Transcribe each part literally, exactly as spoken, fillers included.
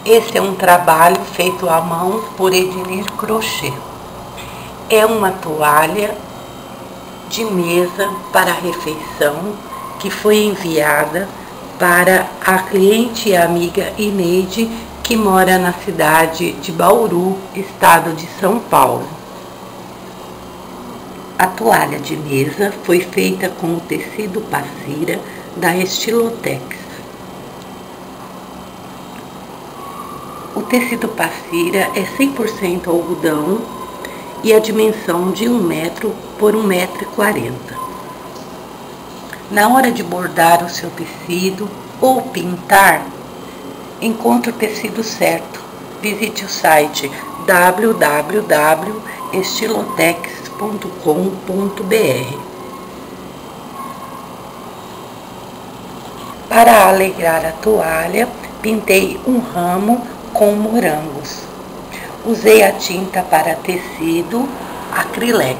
Esse é um trabalho feito à mão por Edilir Crochê. É uma toalha de mesa para refeição que foi enviada para a cliente e amiga Ineide, que mora na cidade de Bauru, estado de São Paulo. A toalha de mesa foi feita com o tecido Passira da Estilotex. O tecido Passira é cem por cento algodão e a dimensão de um metro por um metro e quarenta. Na hora de bordar o seu tecido ou pintar, encontre o tecido certo. Visite o site w w w ponto estilotex ponto com ponto b r. Para alegrar a toalha, pintei um ramo com morangos. Usei a tinta para tecido Acrylex.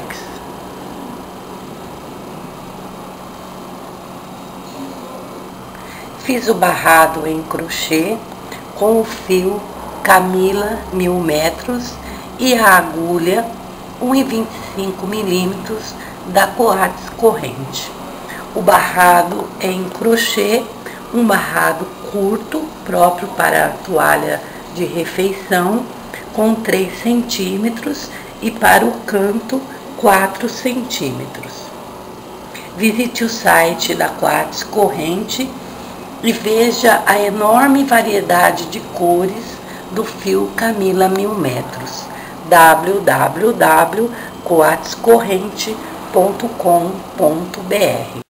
Fiz o barrado em crochê com o fio Camila mil metros e a agulha um e vinte e cinco milímetros da Coates corrente. O barrado é em crochê, um barrado curto, próprio para a toalha de refeição, com três centímetros, e para o canto quatro centímetros. Visite o site da Coates corrente e veja a enorme variedade de cores do fio Camila mil metros. w w w ponto coates corrente ponto com ponto b r